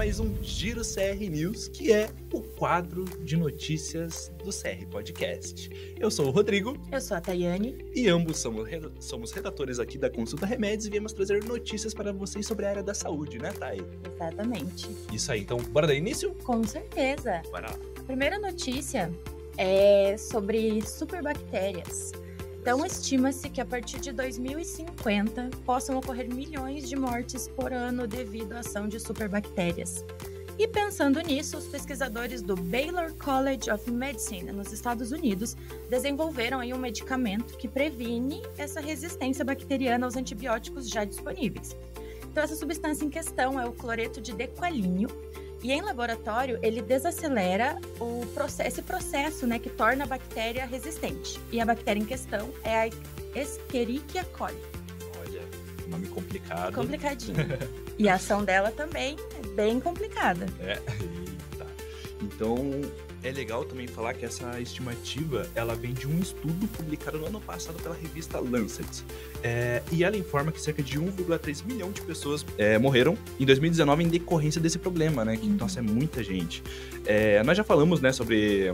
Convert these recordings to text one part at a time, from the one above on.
mais um Giro CR News, que é o quadro de notícias do CR Podcast. Eu sou o Rodrigo. Eu sou a Tayane. E ambos somos redatores aqui da Consulta Remédios e viemos trazer notícias para vocês sobre a área da saúde, né, Thay? Exatamente. Isso aí, então bora dar início? Com certeza. Bora lá. A primeira notícia é sobre superbactérias. Então, estima-se que a partir de 2050 possam ocorrer milhões de mortes por ano devido à ação de superbactérias. E pensando nisso, os pesquisadores do Baylor College of Medicine, nos Estados Unidos, desenvolveram aí um medicamento que previne essa resistência bacteriana aos antibióticos já disponíveis. Então, essa substância em questão é o cloreto de dequalínio, e em laboratório ele desacelera esse processo, né, que torna a bactéria resistente. E a bactéria em questão é a Escherichia coli. Olha, nome complicado. Complicadinho. E a ação dela também é bem complicada. Eita. Então, é legal também falar que essa estimativa, ela vem de um estudo publicado no ano passado pela revista Lancet. E ela informa que cerca de 1,3 milhão de pessoas morreram em 2019 em decorrência desse problema, né? Que, nossa, é muita gente. Nós já falamos, né, sobre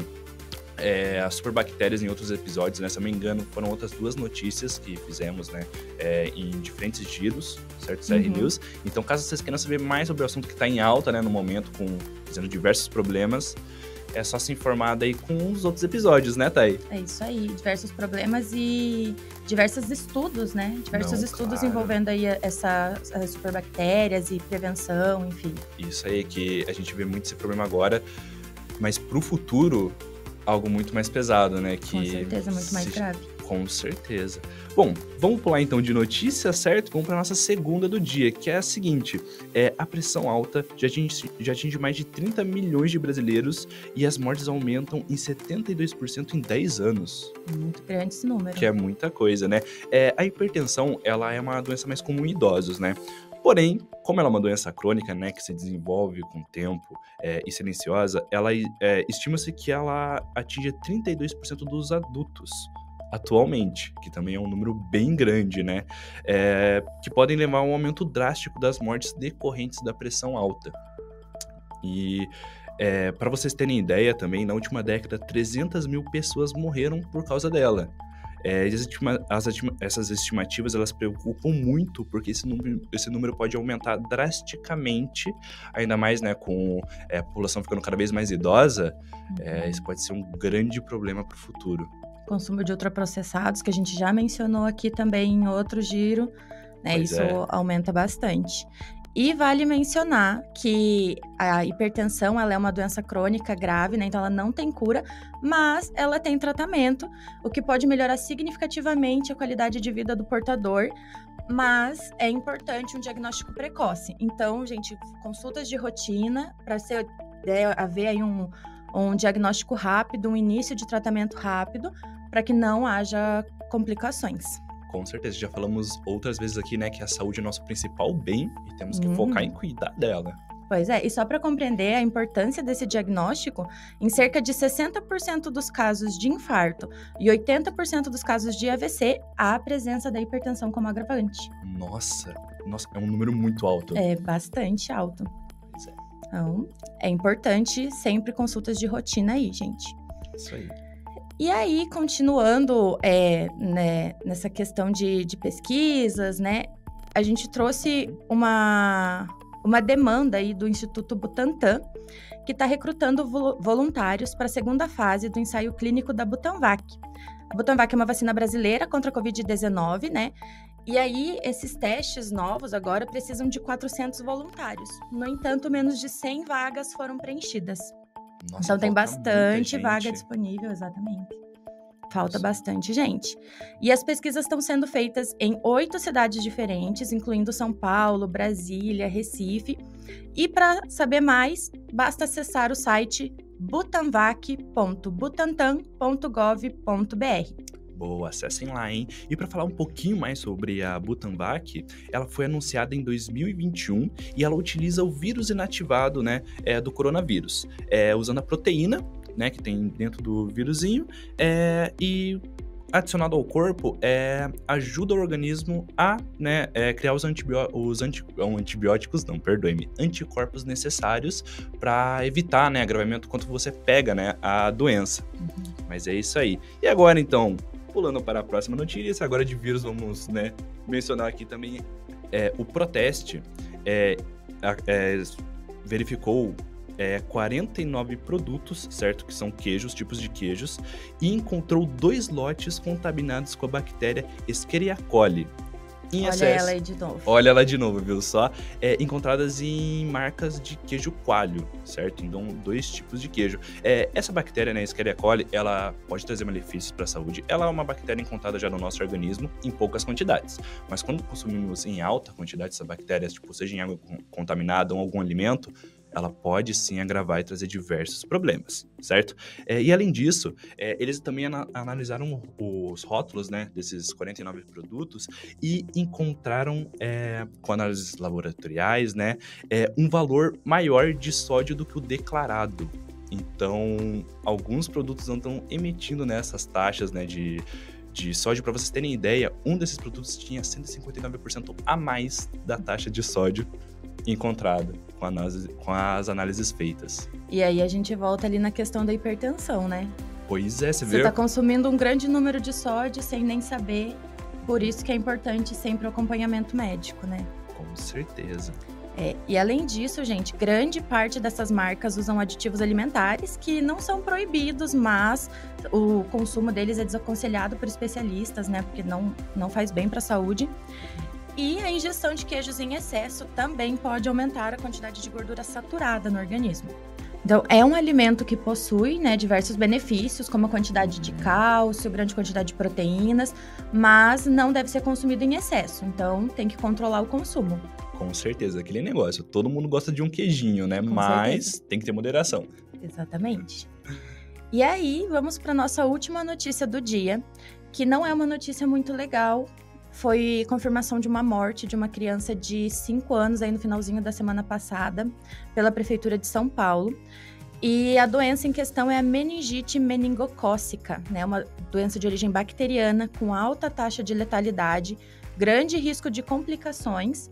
as superbactérias em outros episódios, né? Se eu não me engano, foram outras duas notícias que fizemos, né? Em diferentes giros, certo? CR News. Então, caso vocês queiram saber mais sobre o assunto que está em alta, né, no momento, fazendo diversos problemas, é só se informar daí com os outros episódios, né, Thay? É isso aí, diversos problemas e diversos estudos, né? Diversos estudos claro. Envolvendo aí as superbactérias e prevenção, enfim. Isso aí, que a gente vê muito esse problema agora, mas pro futuro, algo muito mais pesado, né? Com certeza, muito mais grave. Com certeza. Bom, vamos pular então de notícia, certo? Vamos para nossa segunda do dia, que é a seguinte. A pressão alta já atinge mais de 30 milhões de brasileiros e as mortes aumentam em 72% em 10 anos. Muito grande esse número. Que é muita coisa, né? A hipertensão, ela é uma doença mais comum em idosos, né? Porém, como ela é uma doença crônica, né, que se desenvolve com o tempo e silenciosa, estima-se que ela atinge 32% dos adultos atualmente, que também é um número bem grande, né? Que podem levar a um aumento drástico das mortes decorrentes da pressão alta. E para vocês terem ideia também, na última década, 300 mil pessoas morreram por causa dela. Essas estimativas, elas preocupam muito, porque esse número pode aumentar drasticamente, ainda mais, né, com a população ficando cada vez mais idosa. Isso pode ser um grande problema para o futuro. Consumo de ultraprocessados, que a gente já mencionou aqui também em outro giro, né? Isso aumenta bastante. E vale mencionar que a hipertensão, ela é uma doença crônica grave, né? Então ela não tem cura, mas ela tem tratamento, o que pode melhorar significativamente a qualidade de vida do portador, mas é importante um diagnóstico precoce. Então, gente, consultas de rotina para haver aí um diagnóstico rápido, um início de tratamento rápido, para que não haja complicações. Com certeza, já falamos outras vezes aqui, né, que a saúde é nosso principal bem e temos que focar em cuidar dela. Pois é, e só para compreender a importância desse diagnóstico, em cerca de 60% dos casos de infarto e 80% dos casos de AVC, há a presença da hipertensão como agravante. Nossa, é um número muito alto. É bastante alto. Pois é. Então, é importante sempre consultas de rotina aí, gente. Isso aí. E aí, continuando nessa questão de pesquisas, né, a gente trouxe uma demanda aí do Instituto Butantan, que está recrutando voluntários para a segunda fase do ensaio clínico da Butanvac. A Butanvac é uma vacina brasileira contra a Covid-19, né? E aí, esses testes novos agora precisam de 400 voluntários. No entanto, menos de 100 vagas foram preenchidas. Nossa, então, tem bastante vaga gente. disponível, exatamente. Falta bastante gente. E as pesquisas estão sendo feitas em 8 cidades diferentes, incluindo São Paulo, Brasília, Recife. E para saber mais, basta acessar o site butanvac.butantan.gov.br. Boa, acessem lá, hein? E para falar um pouquinho mais sobre a Butanvac, ela foi anunciada em 2021 e ela utiliza o vírus inativado, né, do coronavírus, usando a proteína, né, que tem dentro do vírusinho, e adicionado ao corpo ajuda o organismo a, né, criar anticorpos necessários para evitar, né, agravamento quando você pega, né, a doença. Mas é isso aí. E agora, então, pulando para a próxima notícia, agora de vírus, vamos, né, mencionar aqui também o Proteste verificou 49 produtos, certo? Que são queijos, tipos de queijos, e encontrou 2 lotes contaminados com a bactéria Escherichia coli. Olha ela aí de novo. Olha ela de novo, viu só? Encontradas em marcas de queijo coalho, certo? Então, 2 tipos de queijo. Essa bactéria, né, Escherichia coli, ela pode trazer malefícios para a saúde. Ela é uma bactéria encontrada já no nosso organismo em poucas quantidades. Mas quando consumimos em alta quantidade essa bactéria, tipo, seja em água contaminada ou algum alimento, ela pode sim agravar e trazer diversos problemas, certo? E além disso, eles também analisaram os rótulos, né, desses 49 produtos e encontraram, com análises laboratoriais, né, um valor maior de sódio do que o declarado. Então, alguns produtos não estão emitindo, né, essas taxas, né, de sódio. Para vocês terem ideia, um desses produtos tinha 159% a mais da taxa de sódio encontrada com as análises feitas. E aí a gente volta ali na questão da hipertensão, né? Pois é, você vê? Você tá consumindo um grande número de sódio sem nem saber, por isso que é importante sempre o acompanhamento médico, né? Com certeza. E além disso, gente, grande parte dessas marcas usam aditivos alimentares que não são proibidos, mas o consumo deles é desaconselhado por especialistas, né? Porque não faz bem para a saúde. E a ingestão de queijos em excesso também pode aumentar a quantidade de gordura saturada no organismo. Então, é um alimento que possui, né, diversos benefícios, como a quantidade de cálcio, grande quantidade de proteínas, mas não deve ser consumido em excesso. Então, tem que controlar o consumo. Com certeza, aquele negócio. Todo mundo gosta de um queijinho, né? Mas tem que ter moderação. Exatamente. E aí, vamos para nossa última notícia do dia, que não é uma notícia muito legal. Foi confirmação de uma morte de uma criança de 5 anos aí no finalzinho da semana passada pela Prefeitura de São Paulo. E a doença em questão é a meningite meningocócica, né? Uma doença de origem bacteriana com alta taxa de letalidade, grande risco de complicações,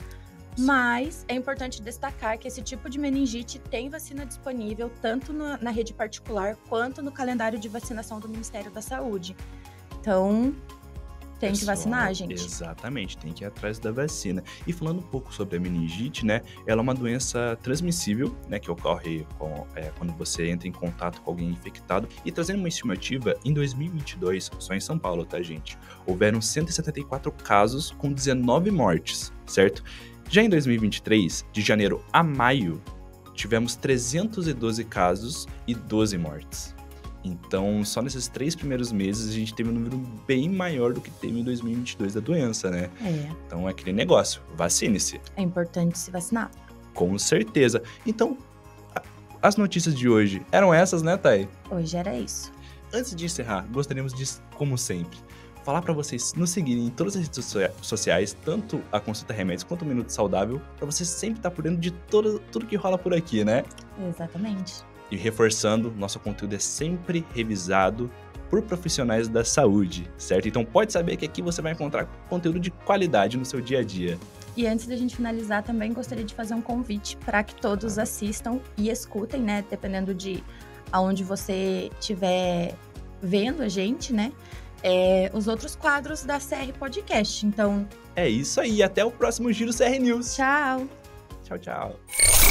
mas é importante destacar que esse tipo de meningite tem vacina disponível tanto na rede particular quanto no calendário de vacinação do Ministério da Saúde. Então, tem que vacinar, gente. Exatamente, tem que ir atrás da vacina. E falando um pouco sobre a meningite, né? Ela é uma doença transmissível, né? Que ocorre quando você entra em contato com alguém infectado. E trazendo uma estimativa, em 2022, só em São Paulo, tá, gente? Houveram 174 casos com 19 mortes, certo? Já em 2023, de janeiro a maio, tivemos 312 casos e 12 mortes. Então, só nesses 3 primeiros meses, a gente teve um número bem maior do que teve em 2022 da doença, né? Então, é aquele negócio, vacine-se. É importante se vacinar. Com certeza. Então, as notícias de hoje eram essas, né, Thay? Hoje era isso. Antes de encerrar, gostaríamos de, como sempre, falar para vocês nos seguirem em todas as redes sociais, tanto a Consulta Remédios quanto o Minuto Saudável, para você sempre estar por dentro de tudo que rola por aqui, né? Exatamente. E reforçando, nosso conteúdo é sempre revisado por profissionais da saúde, certo? Então pode saber que aqui você vai encontrar conteúdo de qualidade no seu dia a dia. E antes da gente finalizar, também gostaria de fazer um convite para que todos assistam e escutem, né? Dependendo de aonde você estiver vendo a gente, né? Os outros quadros da CR Podcast. Então, é isso aí. Até o próximo Giro CR News. Tchau. Tchau, tchau.